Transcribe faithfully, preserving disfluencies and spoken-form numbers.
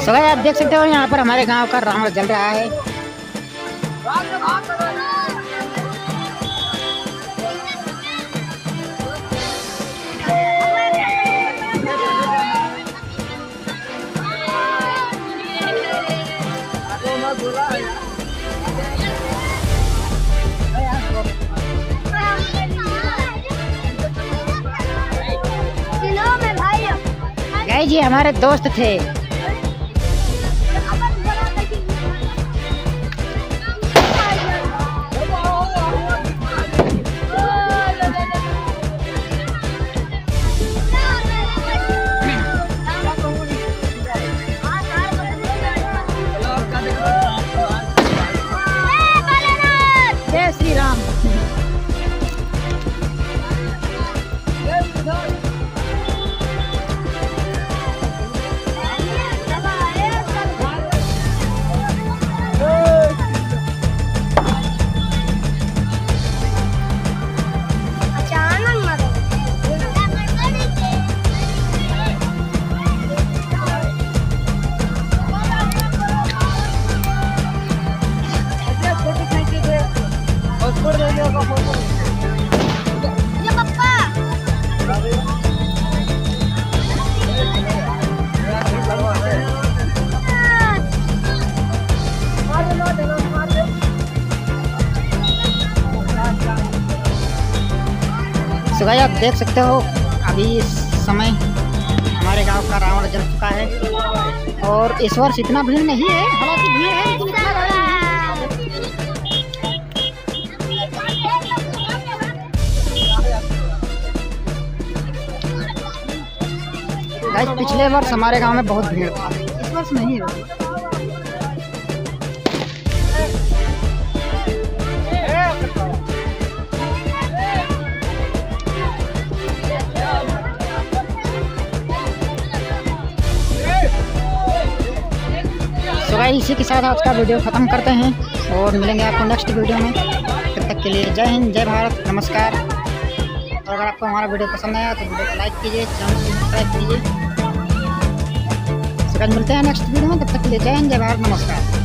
सो भाई आप देख सकते हो यहाँ पर हमारे गांव का रावण जल रहा है। भाई जी हमारे दोस्त थे। जय श्री राम। तो भाई आप देख सकते हो अभी इस समय हमारे गांव का रावण जल चुका है और इस वर्ष इतना भीड़ नहीं है, हालांकि भीड़ है लेकिन इतना बड़ा नहीं है। पिछले वर्ष हमारे गांव में बहुत भीड़ था, इस वर्ष नहीं है। तो भाई इसी के साथ आज का वीडियो ख़त्म करते हैं और मिलेंगे आपको नेक्स्ट वीडियो में। तब तक के लिए जय हिंद, जय भारत, नमस्कार। और अगर आपको हमारा वीडियो पसंद आया तो वीडियो को लाइक कीजिए, चैनल को सब्सक्राइब कीजिए। तो मिलते हैं नेक्स्ट वीडियो में, तब तक के लिए जय हिंद, जय भारत, नमस्कार।